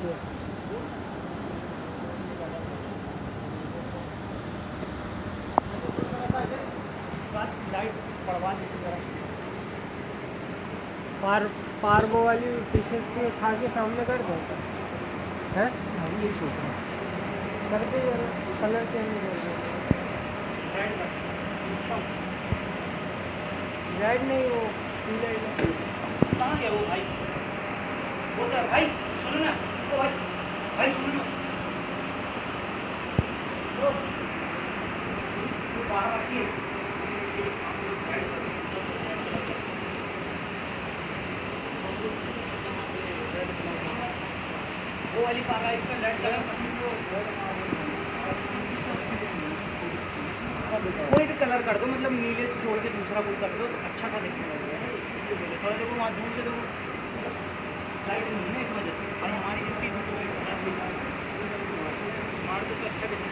Light पड़वा दीजिए जरा। पार्बो वाली पीछे से खा के सामने कर दो है। यही सोच रहा हूँ कर दे यार, कलर चेंज कर दो। रेड नहीं, वो पीला कहाँ गया वो भाई? बोल रहा भाई सुनो ना, तो भाई भाई सुनो ना, तो बाहर रखिए। वो वाली पारा इसका रेड कलर कोई भी कलर कर दो, मतलब नीले से छोड़ के दूसरा कोई कर दो तो अच्छा सा दिखने लगेगा। थोड़ा देखो वहाँ दूर से देखो, लाइट नहीं है इस वजह से, और हमारी जितनी हमारे तो अच्छा दिखता है।